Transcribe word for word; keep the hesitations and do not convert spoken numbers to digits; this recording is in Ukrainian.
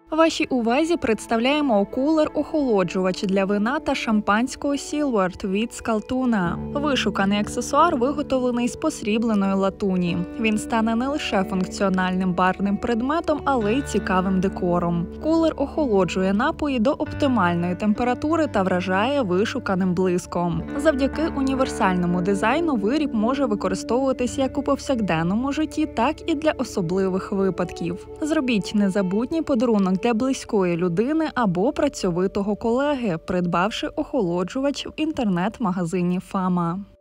Вашій увазі представляємо кулер-охолоджувач для вина та шампанського Сілвард від Скалтуна. Вишуканий аксесуар виготовлений з посрібленої латуні. Він стане не лише функціональним барним предметом, але й цікавим декором. Кулер охолоджує напої до оптимальної температури та вражає вишуканим блиском. Завдяки універсальному дизайну виріб може використовуватись як у повсякденному житті, так і для особливих випадків. Зробіть незабутній подарунок для близької людини або працьовитого колеги, придбавши охолоджувач в інтернет-магазині «Фама».